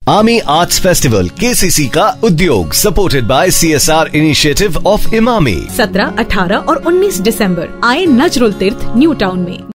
Army arts festival KCC का उद्योग supported by CSR initiative of Emami. 17, 18 और 19 दिसंबर आए नजरुल तीर्थ न्यू टाउन में।